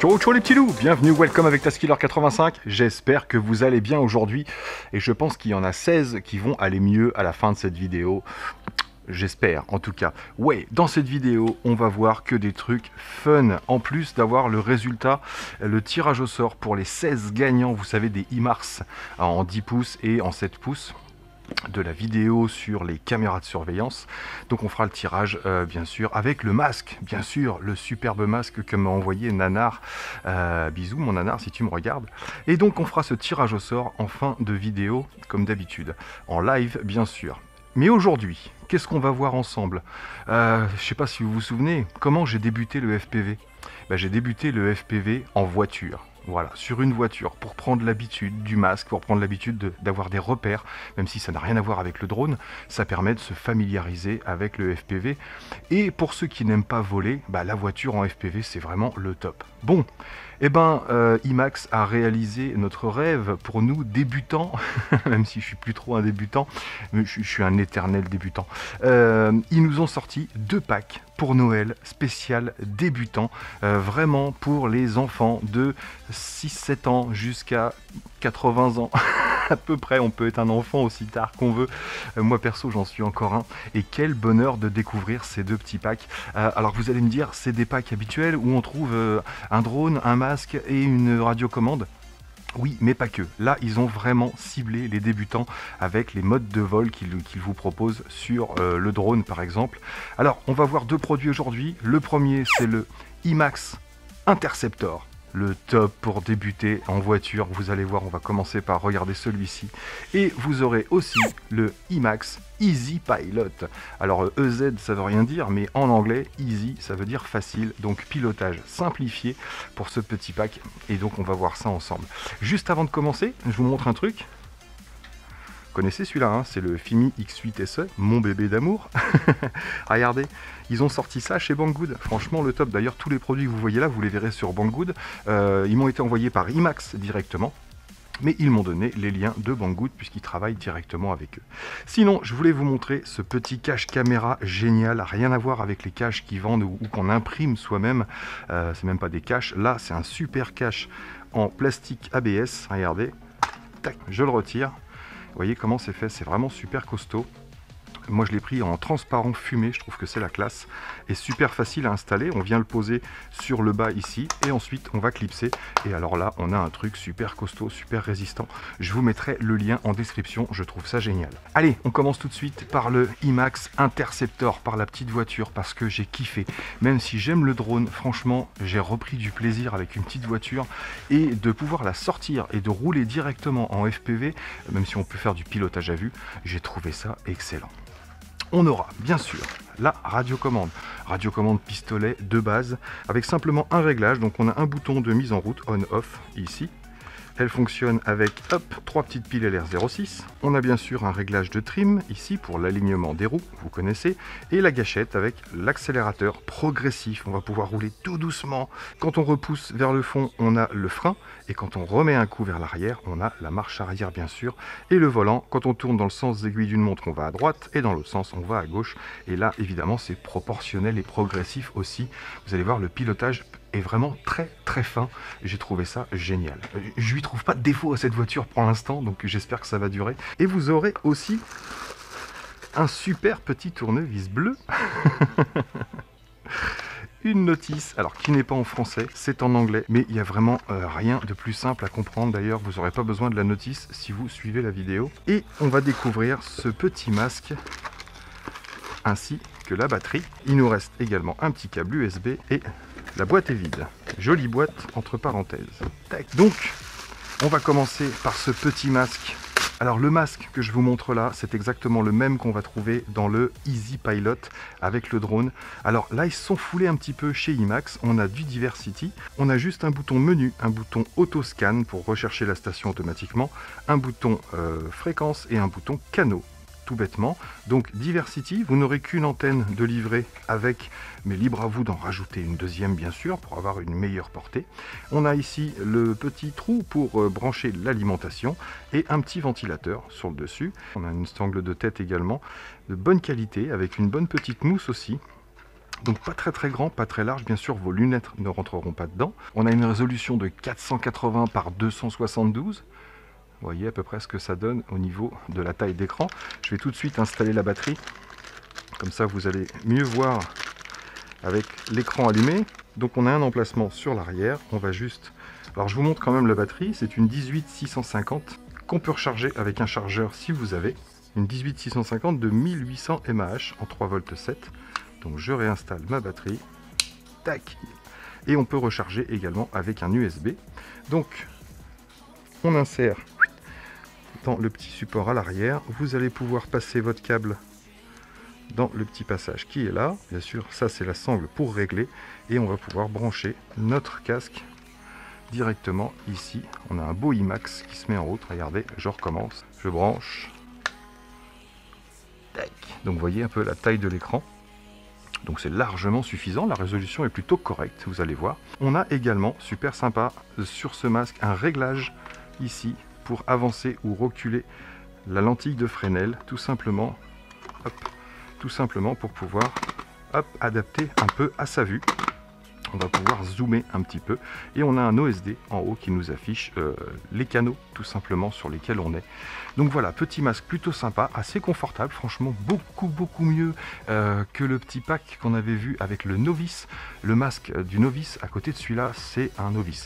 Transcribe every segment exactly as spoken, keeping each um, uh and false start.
Ciao ciao les petits loups, bienvenue, welcome avec Taskiller quatre-vingt-cinq, j'espère que vous allez bien aujourd'hui et je pense qu'il y en a seize qui vont aller mieux à la fin de cette vidéo, j'espère en tout cas. Ouais, dans cette vidéo on va voir que des trucs fun, en plus d'avoir le résultat, le tirage au sort pour les seize gagnants, vous savez des IMARS en dix pouces et en sept pouces. De la vidéo sur les caméras de surveillance. Donc on fera le tirage euh, bien sûr avec le masque, bien sûr, le superbe masque que m'a envoyé Nanar. Euh, bisous mon Nanar si tu me regardes. Et donc on fera ce tirage au sort en fin de vidéo comme d'habitude, en live bien sûr. Mais aujourd'hui, qu'est-ce qu'on va voir ensemble? euh, Je sais pas si vous vous souvenez, comment j'ai débuté le F P V. Ben, j'ai débuté le F P V en voiture. Voilà, sur une voiture, pour prendre l'habitude du masque, pour prendre l'habitude d'avoir des repères, même si ça n'a rien à voir avec le drone, ça permet de se familiariser avec le F P V. Et pour ceux qui n'aiment pas voler, bah, la voiture en F P V, c'est vraiment le top. Bon, eh ben, euh, IMAX a réalisé notre rêve pour nous débutants, même si je suis plus trop un débutant, mais je, je suis un éternel débutant. Euh, ils nous ont sorti deux packs pour Noël, spécial débutant, euh, vraiment pour les enfants de six sept ans jusqu'à quatre-vingts ans. À peu près, on peut être un enfant aussi tard qu'on veut. Euh, moi perso, j'en suis encore un. Et quel bonheur de découvrir ces deux petits packs. Euh, alors vous allez me dire, c'est des packs habituels où on trouve euh, un drone, un masque et une radiocommande. Oui, mais pas que. Là, ils ont vraiment ciblé les débutants avec les modes de vol qu'ils qu'ils vous proposent sur euh, le drone, par exemple. Alors, on va voir deux produits aujourd'hui. Le premier, c'est le IMAX Interceptor. Le top pour débuter en voiture. Vous allez voir, on va commencer par regarder celui-ci. Et vous aurez aussi le IMAX Easy Pilot. Alors E Z ça veut rien dire, mais en anglais Easy ça veut dire facile, donc pilotage simplifié pour ce petit pack. Et donc on va voir ça ensemble. Juste avant de commencer, je vous montre un truc. Vous connaissez celui-là, hein, c'est le Fimi X huit S E, mon bébé d'amour. Regardez, ils ont sorti ça chez Banggood, franchement le top. D'ailleurs tous les produits que vous voyez là, vous les verrez sur Banggood. Euh, ils m'ont été envoyés par IMAX directement. Mais ils m'ont donné les liens de Banggood puisqu'ils travaillent directement avec eux. Sinon, je voulais vous montrer ce petit cache caméra génial, rien à voir avec les caches qui vendent ou, ou qu'on imprime soi-même. Euh, c'est même pas des caches. Là, c'est un super cache en plastique A B S. Regardez, tac, je le retire. Vous voyez comment c'est fait, c'est vraiment super costaud. Moi je l'ai pris en transparent fumé, je trouve que c'est la classe. Et super facile à installer, on vient le poser sur le bas ici. Et ensuite on va clipser. Et alors là on a un truc super costaud, super résistant. Je vous mettrai le lien en description, je trouve ça génial. Allez, on commence tout de suite par le IMAX Interceptor, par la petite voiture, parce que j'ai kiffé. Même si j'aime le drone, franchement j'ai repris du plaisir avec une petite voiture. Et de pouvoir la sortir et de rouler directement en F P V, même si on peut faire du pilotage à vue, j'ai trouvé ça excellent. On aura bien sûr la radiocommande, radiocommande pistolet de base avec simplement un réglage. Donc on a un bouton de mise en route on-off ici. Elle fonctionne avec hop, trois petites piles L R zéro six. On a bien sûr un réglage de trim ici pour l'alignement des roues, vous connaissez. Et la gâchette avec l'accélérateur progressif. On va pouvoir rouler tout doucement. Quand on repousse vers le fond, on a le frein. Et quand on remet un coup vers l'arrière, on a la marche arrière bien sûr. Et le volant, quand on tourne dans le sens des aiguilles d'une montre, on va à droite. Et dans l'autre sens, on va à gauche. Et là, évidemment, c'est proportionnel et progressif aussi. Vous allez voir, le pilotage est vraiment très très fin. J'ai trouvé ça génial. Je lui trouve pas de défaut à cette voiture pour l'instant, donc j'espère que ça va durer. Et vous aurez aussi un super petit tournevis bleu. Une notice, alors qui n'est pas en français, c'est en anglais, mais il n'y a vraiment euh, rien de plus simple à comprendre. D'ailleurs, vous n'aurez pas besoin de la notice si vous suivez la vidéo. Et on va découvrir ce petit masque, ainsi que la batterie. Il nous reste également un petit câble U S B et la boîte est vide. Jolie boîte entre parenthèses. Tac. Donc, on va commencer par ce petit masque. Alors le masque que je vous montre là, c'est exactement le même qu'on va trouver dans le Easy Pilot avec le drone. Alors là, ils se sont foulés un petit peu chez IMAX. On a du Diversity. On a juste un bouton menu, un bouton auto-scan pour rechercher la station automatiquement, un bouton euh, fréquence et un bouton canaux. Tout bêtement. Donc Diversity, vous n'aurez qu'une antenne de livret avec, mais libre à vous d'en rajouter une deuxième bien sûr pour avoir une meilleure portée. On a ici le petit trou pour brancher l'alimentation et un petit ventilateur sur le dessus. On a une stangle de tête également de bonne qualité avec une bonne petite mousse aussi. Donc pas très très grand, pas très large, bien sûr vos lunettes ne rentreront pas dedans. On a une résolution de quatre cent quatre-vingts par deux cent soixante-douze. Vous voyez à peu près ce que ça donne au niveau de la taille d'écran. Je vais tout de suite installer la batterie. Comme ça vous allez mieux voir avec l'écran allumé. Donc on a un emplacement sur l'arrière. On va juste... Alors je vous montre quand même la batterie. C'est une dix-huit six cent cinquante qu'on peut recharger avec un chargeur si vous avez. Une dix-huit six cent cinquante de mille huit cents milliampères en trois volts sept. Donc je réinstalle ma batterie. Tac. Et on peut recharger également avec un U S B. Donc on insère dans le petit support à l'arrière. Vous allez pouvoir passer votre câble dans le petit passage qui est là. Bien sûr, ça c'est la sangle pour régler. Et on va pouvoir brancher notre casque directement ici. On a un beau IMAX qui se met en route. Regardez, je recommence. Je branche. Tac. Donc vous voyez un peu la taille de l'écran. Donc c'est largement suffisant, la résolution est plutôt correcte, vous allez voir. On a également, super sympa, sur ce masque, un réglage ici pour avancer ou reculer la lentille de Fresnel, tout simplement, hop, tout simplement pour pouvoir hop, adapter un peu à sa vue. On va pouvoir zoomer un petit peu et on a un O S D en haut qui nous affiche euh, les canaux tout simplement sur lesquels on est. Donc voilà, petit masque plutôt sympa, assez confortable, franchement beaucoup beaucoup mieux euh, que le petit pack qu'on avait vu avec le Novice. Le masque du Novice à côté de celui-là, c'est un Novice.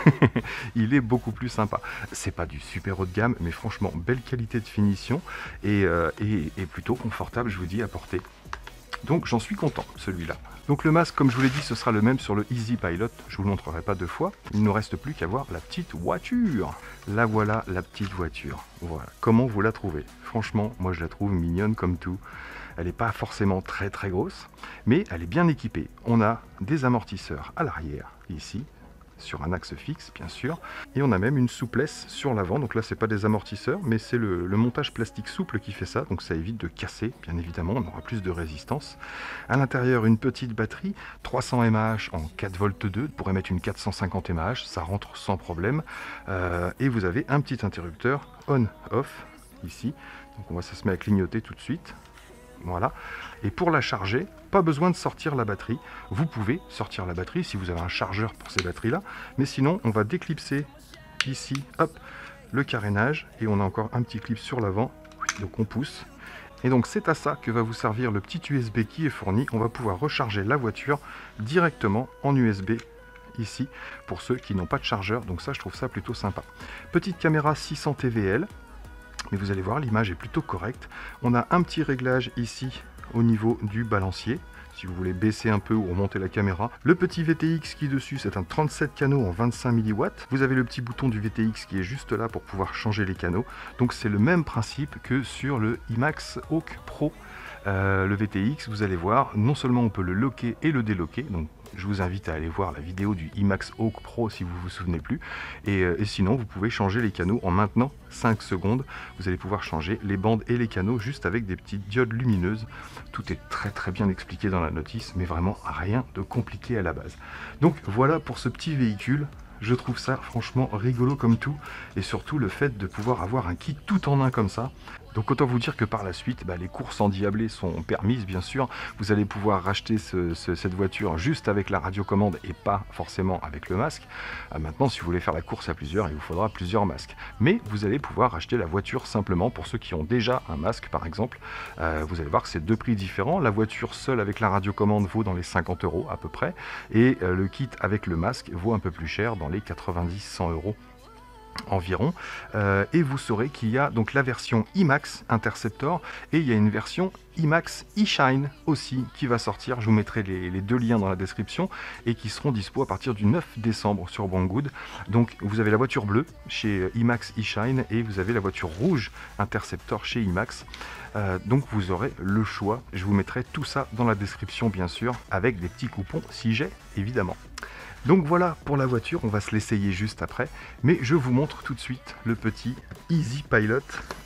Il est beaucoup plus sympa. C'est pas du super haut de gamme, mais franchement belle qualité de finition et, euh, et, et plutôt confortable, je vous dis, à porter. Donc j'en suis content, celui-là. Donc le masque, comme je vous l'ai dit, ce sera le même sur le Easy Pilot. Je vous le montrerai pas deux fois. Il ne reste plus qu'à voir la petite voiture. La voilà, la petite voiture. Voilà. Comment vous la trouvez? Franchement, moi je la trouve mignonne comme tout. Elle n'est pas forcément très très grosse, mais elle est bien équipée. On a des amortisseurs à l'arrière, ici, sur un axe fixe bien sûr, et on a même une souplesse sur l'avant. Donc là c'est pas des amortisseurs, mais c'est le, le montage plastique souple qui fait ça, donc ça évite de casser, bien évidemment, on aura plus de résistance. À l'intérieur, une petite batterie, trois cents milliampères en quatre volts deux, vous pourrez mettre une quatre cent cinquante milliampères, ça rentre sans problème, euh, et vous avez un petit interrupteur on-off ici, donc on va ça se met à clignoter tout de suite. Voilà. Et pour la charger, pas besoin de sortir la batterie. Vous pouvez sortir la batterie si vous avez un chargeur pour ces batteries-là. Mais sinon, on va déclipser ici, hop, le carénage. Et on a encore un petit clip sur l'avant. Donc on pousse. Et donc c'est à ça que va vous servir le petit U S B qui est fourni. On va pouvoir recharger la voiture directement en U S B ici, pour ceux qui n'ont pas de chargeur. Donc ça, je trouve ça plutôt sympa. Petite caméra six cents T V L. Mais vous allez voir, l'image est plutôt correcte. On a un petit réglage ici au niveau du balancier, si vous voulez baisser un peu ou remonter la caméra. Le petit V T X qui est dessus, c'est un trente-sept canaux en vingt-cinq milliwatts. Vous avez le petit bouton du V T X qui est juste là pour pouvoir changer les canaux. Donc c'est le même principe que sur le IMAX Hawk Pro. Euh, le V T X, vous allez voir, non seulement on peut le locker et le délocker, donc je vous invite à aller voir la vidéo du IMAX Hawk Pro si vous vous souvenez plus, et, euh, et sinon vous pouvez changer les canaux en maintenant cinq secondes. Vous allez pouvoir changer les bandes et les canaux juste avec des petites diodes lumineuses. Tout est très très bien expliqué dans la notice, mais vraiment rien de compliqué à la base. Donc voilà pour ce petit véhicule. Je trouve ça franchement rigolo comme tout, et surtout le fait de pouvoir avoir un kit tout en un comme ça. Donc autant vous dire que par la suite, bah, les courses endiablées sont permises bien sûr. Vous allez pouvoir racheter ce, ce, cette voiture juste avec la radiocommande et pas forcément avec le masque. Euh, maintenant, si vous voulez faire la course à plusieurs, il vous faudra plusieurs masques. Mais vous allez pouvoir racheter la voiture simplement pour ceux qui ont déjà un masque par exemple. Euh, vous allez voir que c'est deux prix différents. La voiture seule avec la radiocommande vaut dans les cinquante euros à peu près. Et euh, le kit avec le masque vaut un peu plus cher, dans les quatre-vingt-dix à cent euros. Environ, euh, et vous saurez qu'il y a donc la version IMAX Interceptor et il y a une version IMAX eShine aussi qui va sortir. Je vous mettrai les, les deux liens dans la description et qui seront dispo à partir du neuf décembre sur Banggood. Donc vous avez la voiture bleue chez IMAX eShine et vous avez la voiture rouge Interceptor chez IMAX. Euh, donc vous aurez le choix. Je vous mettrai tout ça dans la description bien sûr avec des petits coupons si j'ai évidemment. Donc voilà pour la voiture, on va se l'essayer juste après, mais je vous montre tout de suite le petit Easy Pilot.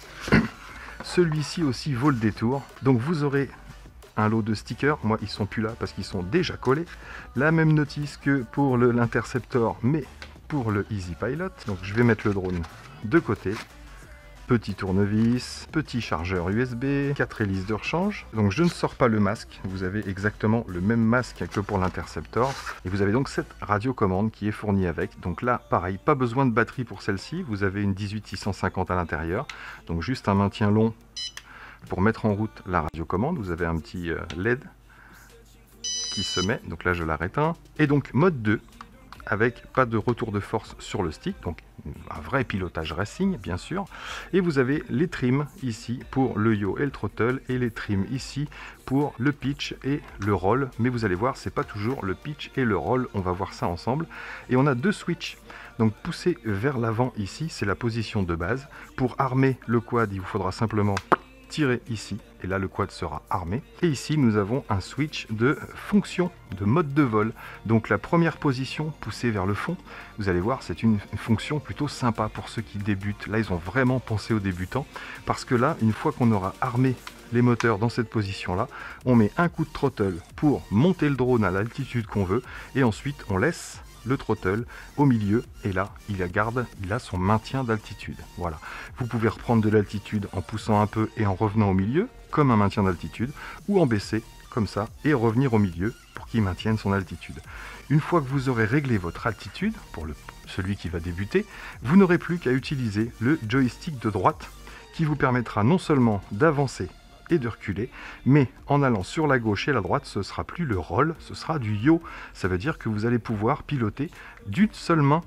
Celui-ci aussi vaut le détour, donc vous aurez un lot de stickers, moi ils sont plus là parce qu'ils sont déjà collés, la même notice que pour l'Interceptor mais pour le Easy Pilot. Donc je vais mettre le drone de côté, Petit tournevis, petit chargeur U S B, quatre hélices de rechange. Donc je ne sors pas le masque, vous avez exactement le même masque que pour l'Interceptor. Et vous avez donc cette radiocommande qui est fournie avec. Donc là, pareil, pas besoin de batterie pour celle-ci, vous avez une dix-huit six cent cinquante à l'intérieur. Donc juste un maintien long pour mettre en route la radiocommande. Vous avez un petit L E D qui se met, donc là je l'arrête un. Et donc mode deux, avec pas de retour de force sur le stick, donc un vrai pilotage racing bien sûr. Et vous avez les trims ici pour le yaw et le throttle, et les trims ici pour le pitch et le roll. Mais vous allez voir, c'est pas toujours le pitch et le roll, on va voir ça ensemble. Et on a deux switches. Donc pousser vers l'avant ici, c'est la position de base. Pour armer le quad, il vous faudra simplement tirer ici, et là le quad sera armé. Et ici nous avons un switch de fonction, de mode de vol. Donc la première position, poussée vers le fond, vous allez voir, c'est une fonction plutôt sympa pour ceux qui débutent. Là ils ont vraiment pensé aux débutants, parce que là, une fois qu'on aura armé les moteurs dans cette position là, on met un coup de throttle pour monter le drone à l'altitude qu'on veut, et ensuite on laisse le throttle au milieu, et là il garde, il a son maintien d'altitude. Voilà, vous pouvez reprendre de l'altitude en poussant un peu et en revenant au milieu comme un maintien d'altitude, ou en baisser comme ça et revenir au milieu pour qu'il maintienne son altitude. Une fois que vous aurez réglé votre altitude pour le, celui qui va débuter, vous n'aurez plus qu'à utiliser le joystick de droite qui vous permettra non seulement d'avancer et de reculer, mais en allant sur la gauche et la droite, ce sera plus le roll, ce sera du yaw. Ça veut dire que vous allez pouvoir piloter d'une seule main,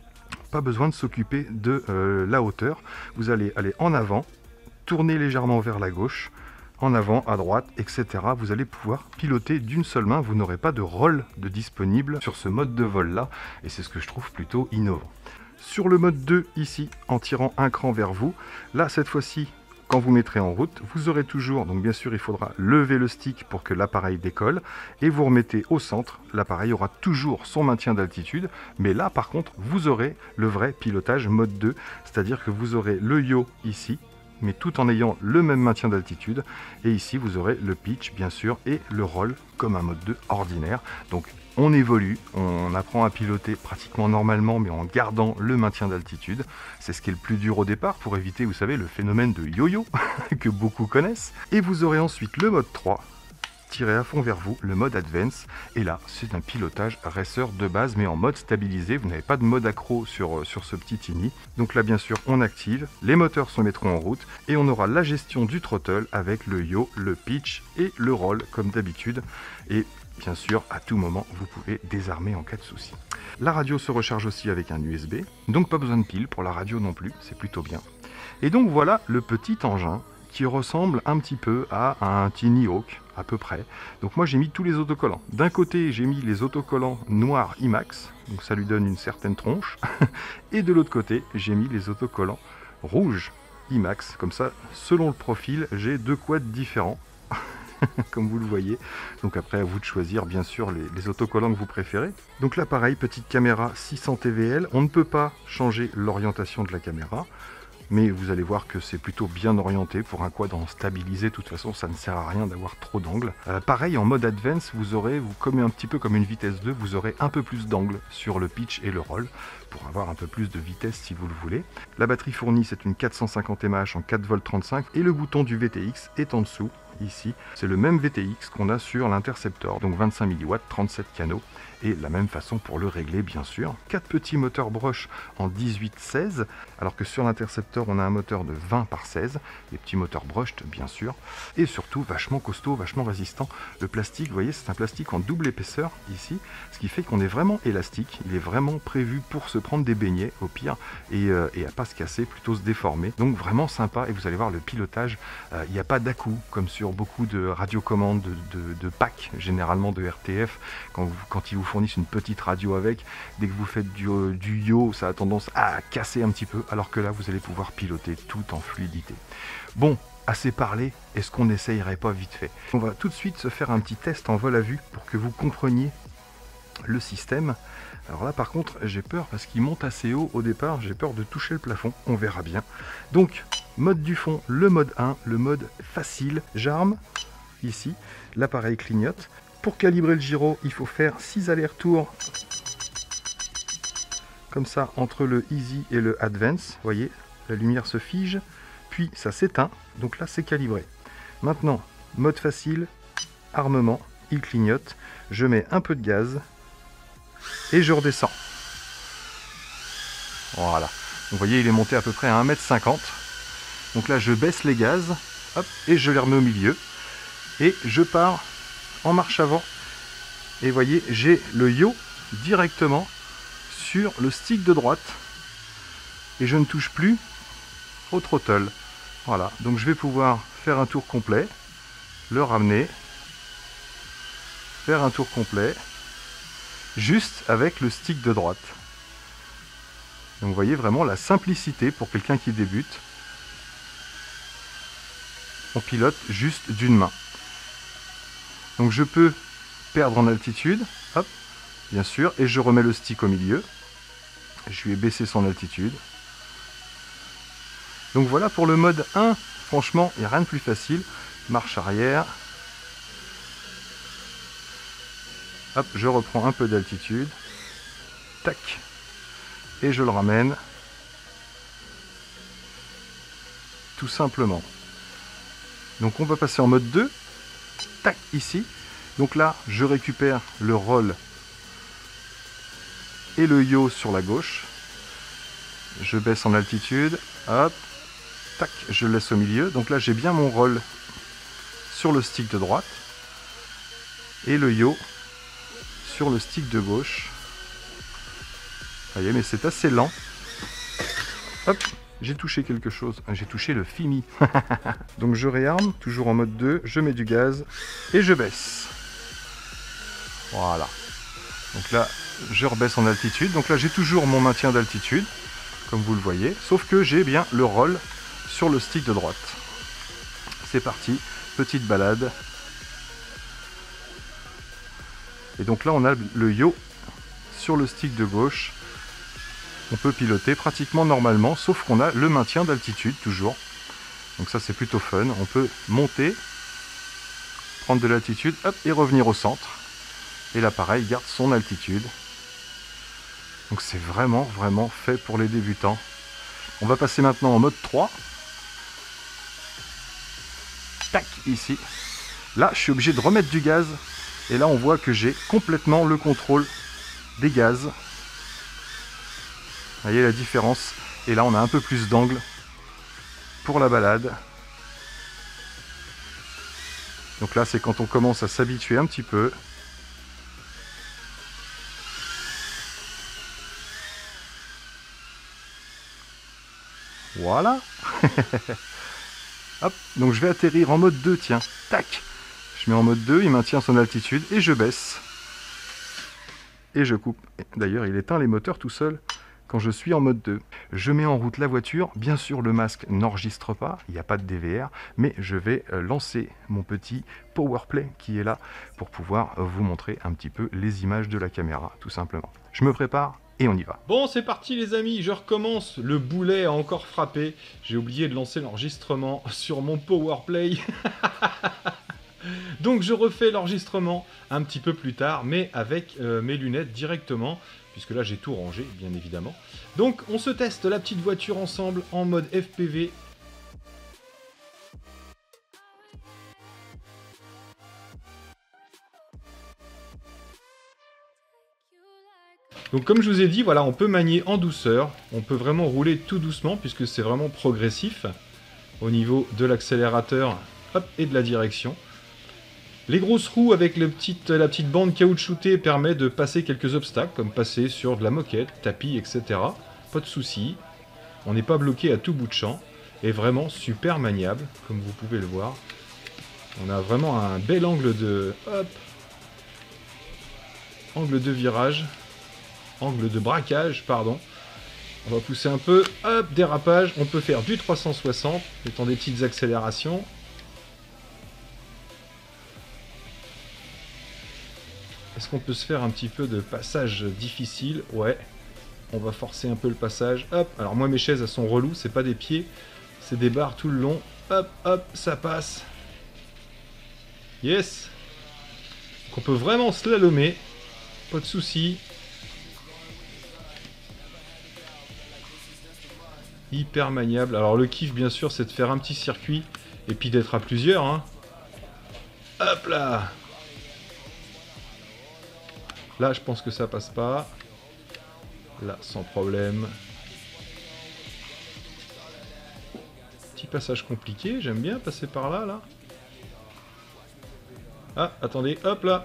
pas besoin de s'occuper de euh, la hauteur. Vous allez aller en avant, tourner légèrement vers la gauche, en avant, à droite, et cetera. Vous allez pouvoir piloter d'une seule main, vous n'aurez pas de roll de disponible sur ce mode de vol là, et c'est ce que je trouve plutôt innovant. Sur le mode deux ici, en tirant un cran vers vous, là cette fois-ci, quand vous mettrez en route, vous aurez toujours, donc bien sûr il faudra lever le stick pour que l'appareil décolle, et vous remettez au centre, l'appareil aura toujours son maintien d'altitude, mais là par contre vous aurez le vrai pilotage mode deux, c'est-à-dire que vous aurez le yaw ici, mais tout en ayant le même maintien d'altitude, et ici vous aurez le pitch bien sûr, et le roll comme un mode deux ordinaire. Donc on évolue, on apprend à piloter pratiquement normalement, mais en gardant le maintien d'altitude. C'est ce qui est le plus dur au départ pour éviter, vous savez, le phénomène de yo-yo que beaucoup connaissent. Et vous aurez ensuite le mode trois, tiré à fond vers vous, le mode Advance. Et là, c'est un pilotage racer de base, mais en mode stabilisé. Vous n'avez pas de mode accro sur, sur ce petit Tiny. Donc là, bien sûr, on active, les moteurs se mettront en route, et on aura la gestion du throttle avec le yaw, le pitch et le roll, comme d'habitude. Et bien sûr, à tout moment, vous pouvez désarmer en cas de souci. La radio se recharge aussi avec un U S B, donc pas besoin de pile pour la radio non plus, c'est plutôt bien. Et donc voilà le petit engin qui ressemble un petit peu à un Tiny Hawk, à peu près. Donc moi j'ai mis tous les autocollants. D'un côté j'ai mis les autocollants noirs IMAX, donc ça lui donne une certaine tronche, et de l'autre côté j'ai mis les autocollants rouges IMAX, comme ça selon le profil j'ai deux quads différents. Comme vous le voyez, donc après à vous de choisir bien sûr les, les autocollants que vous préférez. Donc là pareil, petite caméra six cents T V L, on ne peut pas changer l'orientation de la caméra, mais vous allez voir que c'est plutôt bien orienté pour un quad en stabilisé. De toute façon ça ne sert à rien d'avoir trop d'angle. Euh, pareil en mode Advance, vous aurez, vous comme un petit peu comme une vitesse deux, vous aurez un peu plus d'angle sur le pitch et le roll pour avoir un peu plus de vitesse si vous le voulez. La batterie fournie c'est une quatre cent cinquante milliampères en quatre volts trente-cinq, et le bouton du V T X est en dessous. Ici, c'est le même V T X qu'on a sur l'Interceptor, donc vingt-cinq milliwatts, trente-sept canaux, et la même façon pour le régler bien sûr. Quatre petits moteurs brush en dix-huit seize, alors que sur l'Interceptor on a un moteur de vingt par seize, les petits moteurs brushed bien sûr, et surtout vachement costaud, vachement résistant. Le plastique, vous voyez, c'est un plastique en double épaisseur ici, ce qui fait qu'on est vraiment élastique, il est vraiment prévu pour se prendre des beignets au pire, et, euh, et à pas se casser, plutôt se déformer. Donc vraiment sympa, et vous allez voir le pilotage, il euh, n'y a pas d'à-coup comme sur beaucoup de radiocommandes, de, de, de packs, généralement de R T F, quand, vous, quand ils vous fournissent une petite radio avec, dès que vous faites du, euh, du yaw, ça a tendance à casser un petit peu, alors que là, vous allez pouvoir piloter tout en fluidité. Bon, assez parlé, est-ce qu'on n'essayerait pas vite fait? On va tout de suite se faire un petit test en vol à vue pour que vous compreniez le système. Alors là par contre j'ai peur parce qu'il monte assez haut au départ, j'ai peur de toucher le plafond, on verra bien. Donc mode du fond, le mode un, le mode facile, j'arme ici, l'appareil clignote. Pour calibrer le gyro, il faut faire six allers-retours comme ça entre le easy et le advance, vous voyez, la lumière se fige, puis ça s'éteint, donc là c'est calibré. Maintenant, mode facile, armement, il clignote, je mets un peu de gaz, et je redescends. Voilà, donc vous voyez il est monté à peu près à un mètre cinquante. Donc là je baisse les gaz, hop, et je les remets au milieu, et je pars en marche avant, et vous voyez j'ai le yaw directement sur le stick de droite, et je ne touche plus au throttle. Voilà, donc je vais pouvoir faire un tour complet, le ramener, faire un tour complet, juste avec le stick de droite. Donc vous voyez vraiment la simplicité pour quelqu'un qui débute. On pilote juste d'une main. Donc je peux perdre en altitude, hop, bien sûr, et je remets le stick au milieu. Je lui ai baissé son altitude. Donc voilà pour le mode un, franchement, il n'y a rien de plus facile. Marche arrière. Hop, je reprends un peu d'altitude. Tac. Et je le ramène. Tout simplement. Donc on va passer en mode deux. Tac, ici. Donc là, je récupère le roll et le yaw sur la gauche. Je baisse en altitude. Hop. Tac, je le laisse au milieu. Donc là, j'ai bien mon roll sur le stick de droite. Et le yaw sur le stick de gauche. Vous voyez, mais c'est assez lent. Hop, j'ai touché quelque chose. J'ai touché le Fimi. Donc je réarme, toujours en mode deux. Je mets du gaz et je baisse. Voilà. Donc là, je rebaisse en altitude. Donc là, j'ai toujours mon maintien d'altitude, comme vous le voyez. Sauf que j'ai bien le roll sur le stick de droite. C'est parti, petite balade. Et donc là, on a le yaw sur le stick de gauche. On peut piloter pratiquement normalement, sauf qu'on a le maintien d'altitude toujours. Donc ça, c'est plutôt fun. On peut monter, prendre de l'altitude, hop, et revenir au centre. Et l'appareil garde son altitude. Donc c'est vraiment, vraiment fait pour les débutants. On va passer maintenant en mode trois. Tac, ici. Là, je suis obligé de remettre du gaz. Et là, on voit que j'ai complètement le contrôle des gaz. Vous voyez la différence. Et là, on a un peu plus d'angle pour la balade. Donc là, c'est quand on commence à s'habituer un petit peu. Voilà. Hop, donc je vais atterrir en mode deux, tiens. Tac. Je mets en mode deux, il maintient son altitude et je baisse. Et je coupe. D'ailleurs, il éteint les moteurs tout seul quand je suis en mode deux. Je mets en route la voiture. Bien sûr, le masque n'enregistre pas, il n'y a pas de D V R, mais je vais lancer mon petit PowerPlay qui est là pour pouvoir vous montrer un petit peu les images de la caméra, tout simplement. Je me prépare et on y va. Bon, c'est parti les amis, je recommence. Le boulet a encore frappé. J'ai oublié de lancer l'enregistrement sur mon PowerPlay. Donc je refais l'enregistrement un petit peu plus tard, mais avec euh, mes lunettes directement, puisque là j'ai tout rangé, bien évidemment. Donc on se teste la petite voiture ensemble en mode F P V. Donc comme je vous ai dit, voilà, on peut manier en douceur, on peut vraiment rouler tout doucement, puisque c'est vraiment progressif au niveau de l'accélérateur et de la direction. Les grosses roues avec le petit, la petite bande caoutchoutée permet de passer quelques obstacles, comme passer sur de la moquette, tapis, et cetera. Pas de souci. On n'est pas bloqué à tout bout de champ. Et vraiment super maniable, comme vous pouvez le voir. On a vraiment un bel angle de... Hop, angle de virage. Angle de braquage, pardon. On va pousser un peu. Hop, dérapage. On peut faire du trois cent soixante, étant des petites accélérations. Est-ce qu'on peut se faire un petit peu de passage difficile? Ouais. On va forcer un peu le passage. Hop. Alors moi mes chaises elles sont reloues. C'est pas des pieds. C'est des barres tout le long. Hop, hop. Ça passe. Yes. Donc on peut vraiment slalomer. Pas de souci. Hyper maniable. Alors le kiff bien sûr c'est de faire un petit circuit et puis d'être à plusieurs. Hein. Hop là. Là je pense que ça passe pas. Là sans problème. Petit passage compliqué, j'aime bien passer par là là. Ah attendez, hop là.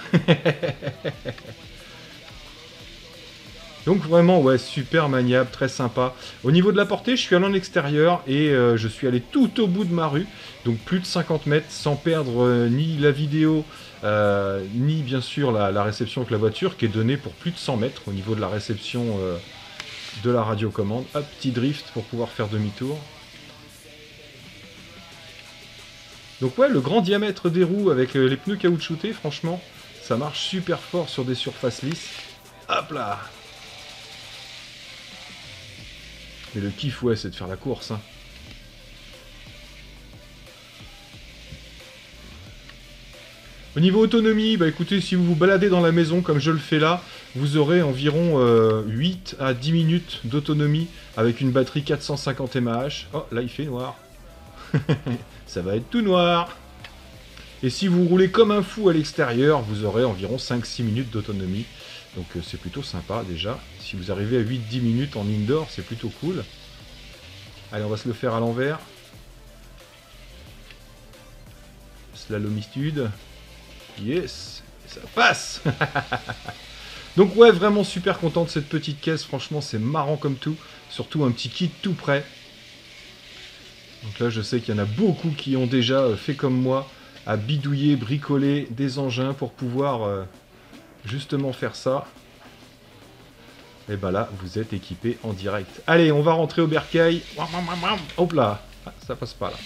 Donc vraiment, ouais, super maniable, très sympa. Au niveau de la portée, je suis allé en extérieur et euh, je suis allé tout au bout de ma rue. Donc plus de cinquante mètres sans perdre euh, ni la vidéo, euh, ni bien sûr la, la réception avec la voiture qui est donnée pour plus de cent mètres au niveau de la réception euh, de la radiocommande. Hop, petit drift pour pouvoir faire demi-tour. Donc ouais, le grand diamètre des roues avec euh, les pneus caoutchoutés, franchement, ça marche super fort sur des surfaces lisses. Hop là! Mais le kiff, ouais, c'est de faire la course. Hein. Au niveau autonomie, bah écoutez, si vous vous baladez dans la maison comme je le fais là, vous aurez environ euh, huit à dix minutes d'autonomie avec une batterie quatre cent cinquante milliampères heure. Oh, là il fait noir. Ça va être tout noir. Et si vous roulez comme un fou à l'extérieur, vous aurez environ cinq à six minutes d'autonomie. Donc euh, c'est plutôt sympa déjà. Si vous arrivez à huit à dix minutes en indoor, c'est plutôt cool. Allez, on va se le faire à l'envers. Slalomitude. Yes, ça passe. Donc ouais, vraiment super content de cette petite caisse. Franchement, c'est marrant comme tout. Surtout un petit kit tout prêt. Donc là, je sais qu'il y en a beaucoup qui ont déjà fait comme moi, à bidouiller, bricoler des engins pour pouvoir euh, justement faire ça. Et bah là, vous êtes équipé en direct. Allez, on va rentrer au bercail. Hop là, ah, ça passe pas là.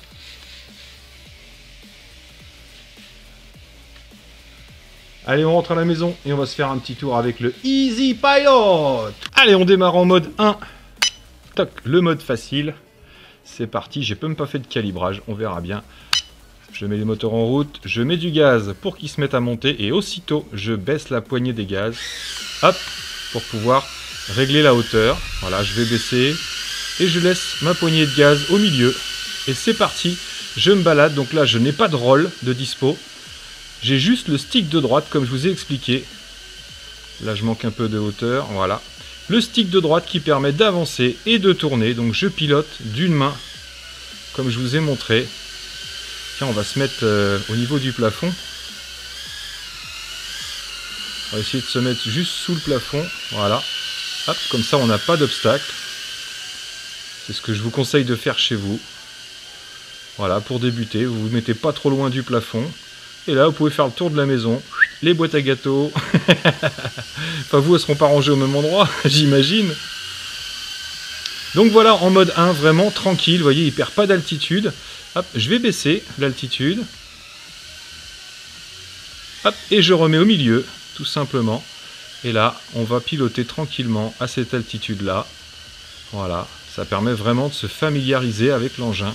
Allez, on rentre à la maison et on va se faire un petit tour avec le Easy Pilot. Allez, on démarre en mode un. Toc, le mode facile. C'est parti, j'ai même pas fait de calibrage, on verra bien. Je mets les moteurs en route, je mets du gaz pour qu'ils se mettent à monter et aussitôt, je baisse la poignée des gaz. Hop, pour pouvoir régler la hauteur. Voilà, je vais baisser et je laisse ma poignée de gaz au milieu. Et c'est parti, je me balade. Donc là, je n'ai pas de roll de dispo. J'ai juste le stick de droite, comme je vous ai expliqué. Là, je manque un peu de hauteur, voilà. Le stick de droite qui permet d'avancer et de tourner. Donc je pilote d'une main, comme je vous ai montré. Tiens, on va se mettre euh, au niveau du plafond. On va essayer de se mettre juste sous le plafond. Voilà. Hop, comme ça, on n'a pas d'obstacle. C'est ce que je vous conseille de faire chez vous. Voilà, pour débuter, vous vous mettez pas trop loin du plafond. Et là, vous pouvez faire le tour de la maison. Les boîtes à gâteaux. Enfin, vous, elles seront pas rangées au même endroit, j'imagine. Donc voilà, en mode un, vraiment tranquille. Vous voyez, il perd pas d'altitude. Hop, je vais baisser l'altitude. Hop, et je remets au milieu, tout simplement. Et là, on va piloter tranquillement à cette altitude-là. Voilà, ça permet vraiment de se familiariser avec l'engin.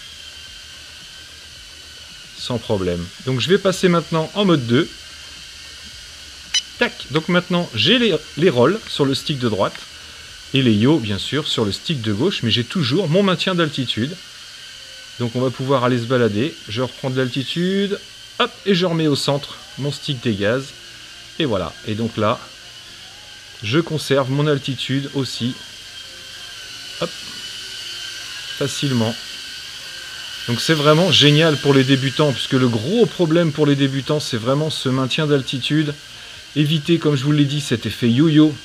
Sans problème. Donc je vais passer maintenant en mode deux. Tac. Donc maintenant j'ai les, les rolls sur le stick de droite et les yo bien sûr sur le stick de gauche, mais j'ai toujours mon maintien d'altitude. Donc on va pouvoir aller se balader. Je reprends de l'altitude, hop, et je remets au centre mon stick des gaz. Et voilà. Et donc là, je conserve mon altitude aussi. Hop, facilement. Donc c'est vraiment génial pour les débutants, puisque le gros problème pour les débutants, c'est vraiment ce maintien d'altitude. Éviter, comme je vous l'ai dit, cet effet yo-yo.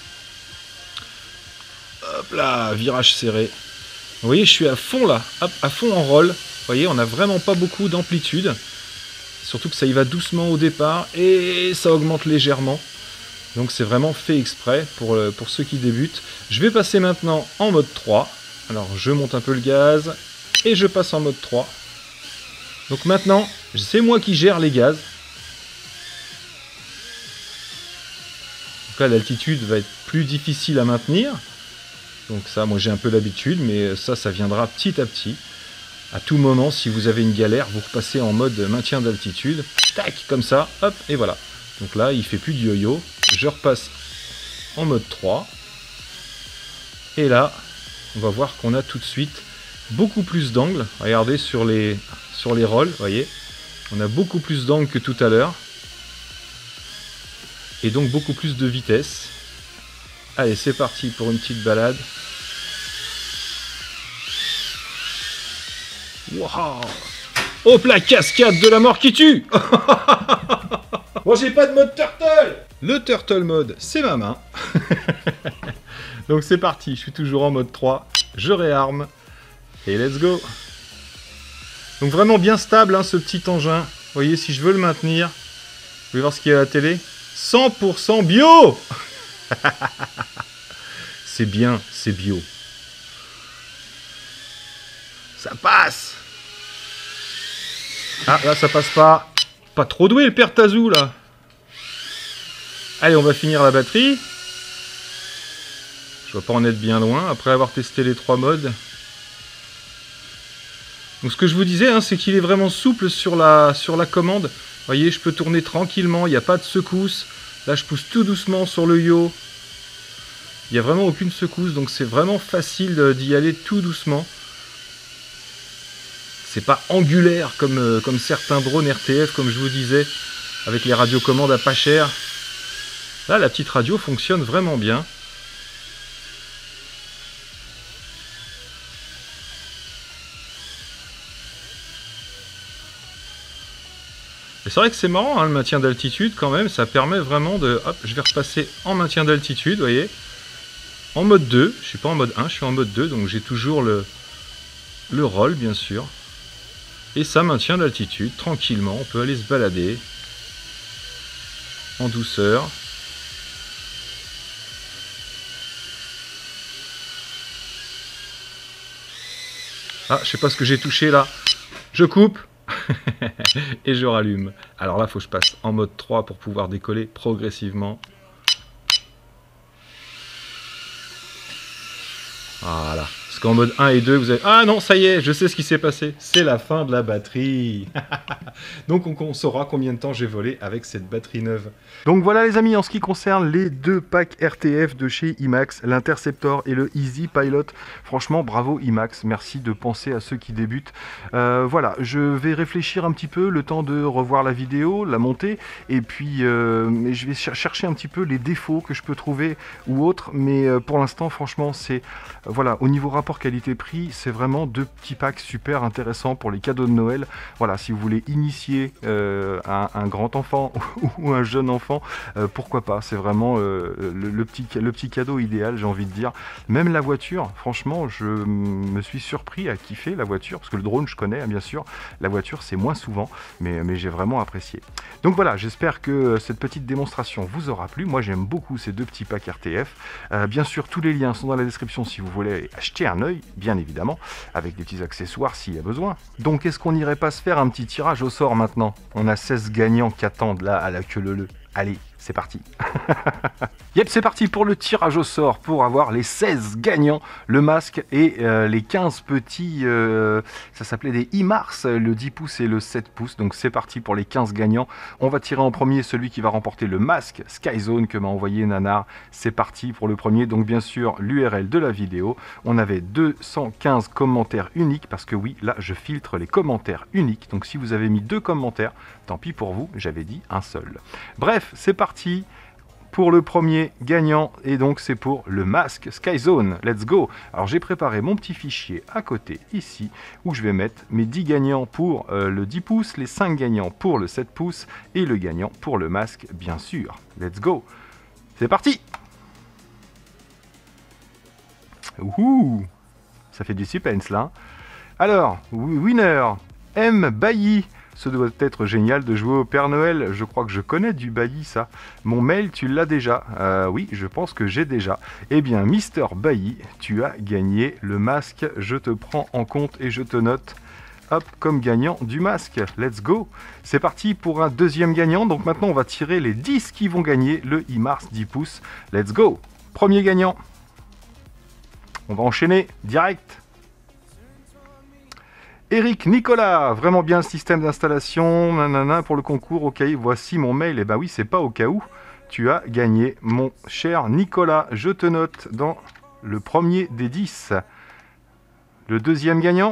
Hop là, virage serré. Vous voyez, je suis à fond là, hop, à fond en roll. Vous voyez, on n'a vraiment pas beaucoup d'amplitude. Surtout que ça y va doucement au départ et ça augmente légèrement. Donc c'est vraiment fait exprès pour, pour ceux qui débutent. Je vais passer maintenant en mode trois. Alors je monte un peu le gaz. Et je passe en mode trois. Donc maintenant, c'est moi qui gère les gaz. Donc là, l'altitude va être plus difficile à maintenir. Donc ça, moi j'ai un peu l'habitude, mais ça, ça viendra petit à petit. À tout moment, si vous avez une galère, vous repassez en mode maintien d'altitude. Tac, comme ça, hop, et voilà. Donc là, il fait plus de yo-yo. Je repasse en mode trois. Et là, on va voir qu'on a tout de suite beaucoup plus d'angles. Regardez sur les, sur les rolls, voyez, on a beaucoup plus d'angles que tout à l'heure. Et donc beaucoup plus de vitesse. Allez, c'est parti pour une petite balade. Waouh! Hop, la cascade de la mort qui tue. Bon, j'ai pas de mode turtle. Le turtle mode, c'est ma main. Donc c'est parti, je suis toujours en mode trois. Je réarme. Et let's go. Donc vraiment bien stable, hein, ce petit engin. Vous voyez, si je veux le maintenir, vous pouvez voir ce qu'il y a à la télé. cent pour cent bio. C'est bien, c'est bio. Ça passe. Ah, là, ça passe pas. Pas trop doué, le père Tazou, là. Allez, on va finir la batterie. Je dois pas en être bien loin, après avoir testé les trois modes. Donc, ce que je vous disais, hein, c'est qu'il est vraiment souple sur la, sur la commande. Vous voyez, je peux tourner tranquillement, il n'y a pas de secousse. Là, je pousse tout doucement sur le yo. Il n'y a vraiment aucune secousse, donc c'est vraiment facile d'y aller tout doucement. C'est pas angulaire comme, euh, comme certains drones R T F, comme je vous disais, avec les radiocommandes à pas cher. Là, la petite radio fonctionne vraiment bien. Et c'est vrai que c'est marrant, hein, le maintien d'altitude quand même, ça permet vraiment de... Hop, je vais repasser en maintien d'altitude, vous voyez. En mode deux, je suis pas en mode un, je suis en mode deux, donc j'ai toujours le, le roll, bien sûr. Et ça maintient l'altitude, tranquillement, on peut aller se balader. En douceur. Ah, je sais pas ce que j'ai touché là. Je coupe. Et je rallume. Alors là, il faut que je passe en mode trois pour pouvoir décoller progressivement. Voilà. Parce qu'en mode un et deux, vous avez... Ah non, ça y est, je sais ce qui s'est passé. C'est la fin de la batterie. Donc on, on saura combien de temps j'ai volé avec cette batterie neuve. Donc voilà les amis, en ce qui concerne les deux packs R T F de chez IMAX, l'Interceptor et le Easy Pilot. Franchement, bravo IMAX, merci de penser à ceux qui débutent. Euh, voilà, je vais réfléchir un petit peu, le temps de revoir la vidéo, la monter, et puis euh, je vais ch chercher un petit peu les défauts que je peux trouver ou autres, mais euh, pour l'instant, franchement, c'est... Euh, voilà, au niveau rapport qualité-prix, c'est vraiment deux petits packs super intéressants pour les cadeaux de Noël. Voilà, si vous voulez initier euh, un, un grand enfant ou un jeune enfant, euh, pourquoi pas, c'est vraiment euh, le, le, petit, le petit cadeau idéal, j'ai envie de dire. Même la voiture, franchement, je me suis surpris à kiffer la voiture, parce que le drone, je connais, hein, bien sûr. La voiture, c'est moins souvent, mais, mais j'ai vraiment apprécié. Donc voilà, j'espère que cette petite démonstration vous aura plu. Moi, j'aime beaucoup ces deux petits packs R T F. Euh, bien sûr, tous les liens sont dans la description si vous voulez acheter un œil, bien évidemment, avec des petits accessoires s'il y a besoin. Donc, est-ce qu'on n'irait pas se faire un petit tirage au sort maintenant? On a seize gagnants qui attendent là à la queue leu leu. Allez, c'est parti. Yep, c'est parti pour le tirage au sort pour avoir les seize gagnants, le masque et euh, les quinze petits, euh, ça s'appelait des IMARS, le dix pouces et le sept pouces. Donc c'est parti pour les quinze gagnants. On va tirer en premier celui qui va remporter le masque Skyzone que m'a envoyé Nanar. C'est parti pour le premier. Donc bien sûr, l'U R L de la vidéo. On avait deux cent quinze commentaires uniques parce que oui, là je filtre les commentaires uniques. Donc si vous avez mis deux commentaires, tant pis pour vous, j'avais dit un seul. Bref, c'est parti pour le premier gagnant et donc c'est pour le masque Skyzone. Let's go. Alors j'ai préparé mon petit fichier à côté ici où je vais mettre mes dix gagnants pour euh, le dix pouces, les cinq gagnants pour le sept pouces et le gagnant pour le masque bien sûr. Let's go. C'est parti. Ouhou, ça fait du suspense là. Alors, winner M Bailly. Ce doit être génial de jouer au Père Noël. Je crois que je connais du Bailly, ça. Mon mail, tu l'as déjà. euh, Oui, je pense que j'ai déjà. Eh bien, Mister Bailly, tu as gagné le masque. Je te prends en compte et je te note, hop, comme gagnant du masque. Let's go. C'est parti pour un deuxième gagnant. Donc maintenant, on va tirer les dix qui vont gagner le IMARS dix pouces. Let's go. Premier gagnant. On va enchaîner direct. Eric Nicolas, vraiment bien le système d'installation, nanana, pour le concours, ok, voici mon mail, et eh ben oui, c'est pas au cas où, tu as gagné, mon cher Nicolas, je te note dans le premier des dix. Le deuxième gagnant.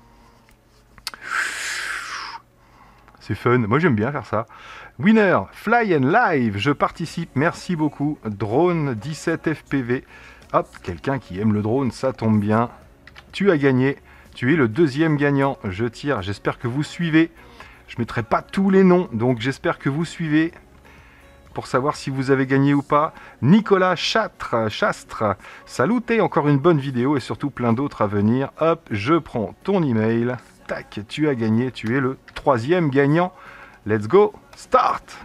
C'est fun, moi j'aime bien faire ça. Winner, Fly and Live, je participe, merci beaucoup. Drone dix-sept F P V. Hop, quelqu'un qui aime le drone, ça tombe bien. Tu as gagné, tu es le deuxième gagnant. Je tire, j'espère que vous suivez. Je ne mettrai pas tous les noms, donc j'espère que vous suivez pour savoir si vous avez gagné ou pas. Nicolas Chastre, Chastre, saluté, encore une bonne vidéo et surtout plein d'autres à venir. Hop, je prends ton email. Tac, tu as gagné, tu es le troisième gagnant. Let's go, start.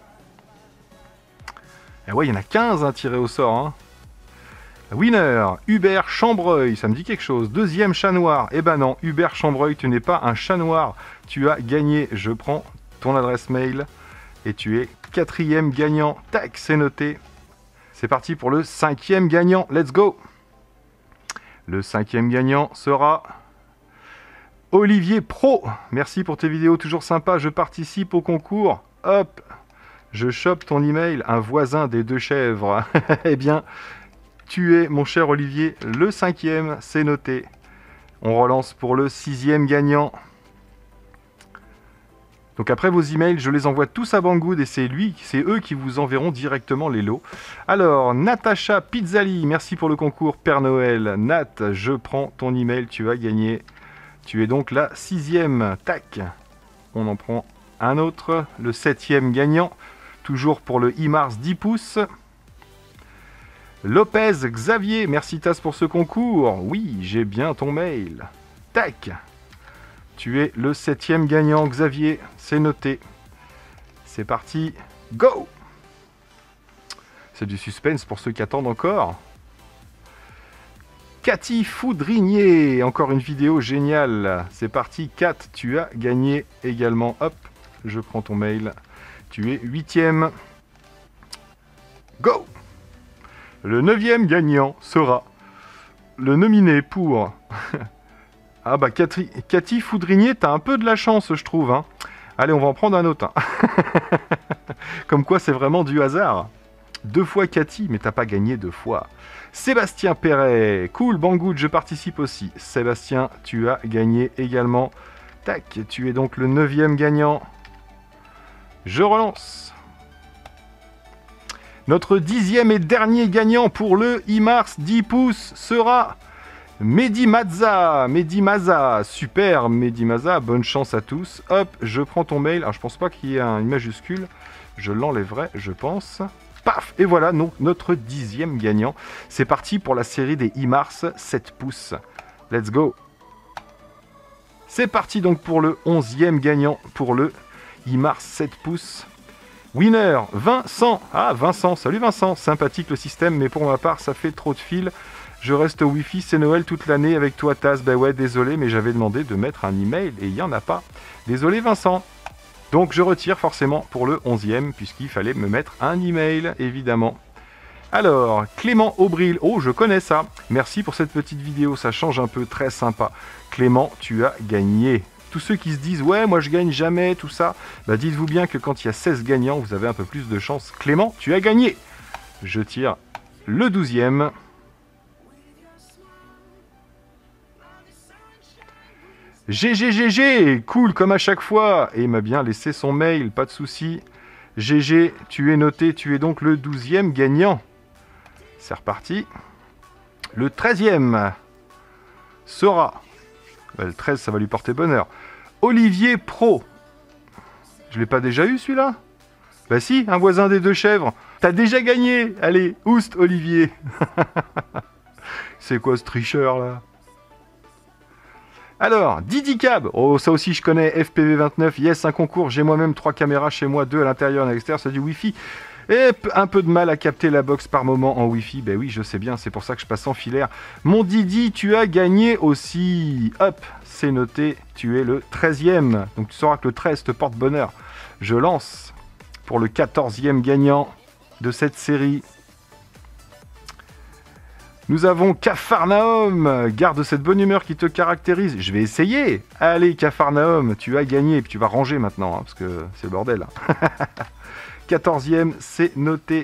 Et ouais, il y en a quinze à tirer au sort. Hein. Winner, Hubert Chambreuil, ça me dit quelque chose. Deuxième chat noir. Eh ben non, Hubert Chambreuil, tu n'es pas un chat noir. Tu as gagné. Je prends ton adresse mail et tu es quatrième gagnant. Tac, c'est noté. C'est parti pour le cinquième gagnant. Let's go. Le cinquième gagnant sera Olivier Pro. Merci pour tes vidéos, toujours sympa. Je participe au concours. Hop, je chope ton email. Un voisin des deux chèvres. Eh bien, tu es, mon cher Olivier, le cinquième, c'est noté. On relance pour le sixième gagnant. Donc après vos emails, je les envoie tous à Banggood et c'est lui, c'est eux qui vous enverront directement les lots. Alors, Natacha Pizzali, merci pour le concours Père Noël. Nat, je prends ton email, tu as gagné. Tu es donc la sixième. Tac. On en prend un autre, le septième gagnant. Toujours pour le IMARS dix pouces. Lopez Xavier, merci Tas pour ce concours. Oui, j'ai bien ton mail. Tac. Tu es le septième gagnant, Xavier. C'est noté. C'est parti. Go. C'est du suspense pour ceux qui attendent encore. Cathy Foudrinier, encore une vidéo géniale. C'est parti. Kat, tu as gagné également. Hop, je prends ton mail. Tu es huitième. Go. Le neuvième gagnant sera le nominé pour... Ah bah Cathy, Cathy Foudrinier, t'as un peu de la chance, je trouve. Hein. Allez, on va en prendre un autre. Hein. Comme quoi, c'est vraiment du hasard. Deux fois Cathy, mais t'as pas gagné deux fois. Sébastien Perret, cool, Banggood, je participe aussi. Sébastien, tu as gagné également. Tac, tu es donc le neuvième gagnant. Je relance. Notre dixième et dernier gagnant pour le IMARS dix pouces sera Mehdi Mazza. Mehdi Mazza, super Mehdi Mazza, bonne chance à tous. Hop, je prends ton mail. Alors je pense pas qu'il y ait une majuscule. Je l'enlèverai, je pense. Paf, et voilà donc notre dixième gagnant. C'est parti pour la série des IMARS sept pouces. Let's go. C'est parti donc pour le onzième gagnant pour le IMARS sept pouces. Winner, Vincent. Ah, Vincent, salut Vincent. Sympathique le système, mais pour ma part, ça fait trop de fil. Je reste au Wi-Fi, c'est Noël toute l'année avec toi, Taz. Ben ouais, désolé, mais j'avais demandé de mettre un email et il n'y en a pas. Désolé Vincent. Donc je retire forcément pour le onzième, puisqu'il fallait me mettre un email, évidemment. Alors, Clément Aubril, oh je connais ça. Merci pour cette petite vidéo, ça change un peu, très sympa. Clément, tu as gagné. Tous ceux qui se disent, ouais, moi je gagne jamais, tout ça, bah dites-vous bien que quand il y a seize gagnants, vous avez un peu plus de chance. Clément, tu as gagné. Je tire le douzième. G G G G, cool comme à chaque fois. Et il m'a bien laissé son mail, pas de souci. G G, tu es noté, tu es donc le douzième gagnant. C'est reparti. Le treizième sera... Ben, le treize, ça va lui porter bonheur. Olivier Pro. Je l'ai pas déjà eu celui-là? Bah si, un voisin des deux chèvres. T'as déjà gagné. Allez, oust Olivier. C'est quoi ce tricheur là? Alors, Didi Cab, oh ça aussi je connais, F P V vingt-neuf, yes, un concours, j'ai moi-même trois caméras chez moi, deux à l'intérieur et à l'extérieur, c'est du Wi-Fi. Et un peu de mal à capter la box par moment en Wi-Fi, ben oui je sais bien, c'est pour ça que je passe en filaire. Mon Didi, tu as gagné aussi, hop, c'est noté, tu es le treizième, donc tu sauras que le treize te porte bonheur. Je lance pour le quatorzième gagnant de cette série. Nous avons Capharnaüm, garde cette bonne humeur qui te caractérise. Je vais essayer. Allez Capharnaüm, tu as gagné. Et puis tu vas ranger maintenant, hein, parce que c'est le bordel. quatorzième, c'est noté.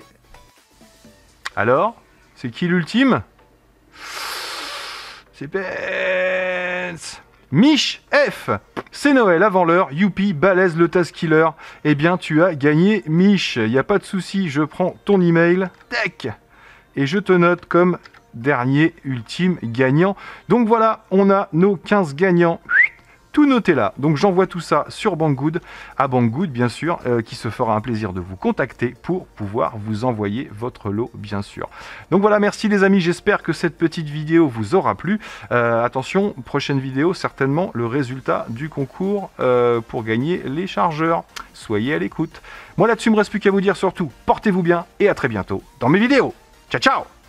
Alors, c'est qui l'ultime? C'est... Suspense. Mich F, c'est Noël avant l'heure, youpi, balèze le Taskiller. Eh bien, tu as gagné, Mich. Il n'y a pas de souci, je prends ton email, tac, et je te note comme dernier ultime gagnant. Donc voilà, on a nos quinze gagnants. Tout noté là, donc j'envoie tout ça sur Banggood, à Banggood bien sûr, euh, qui se fera un plaisir de vous contacter pour pouvoir vous envoyer votre lot bien sûr. Donc voilà, merci les amis, j'espère que cette petite vidéo vous aura plu. Euh, attention, prochaine vidéo, certainement le résultat du concours euh, pour gagner les chargeurs. Soyez à l'écoute. Moi là-dessus, il me reste plus qu'à vous dire surtout, portez-vous bien et à très bientôt dans mes vidéos. Ciao ciao.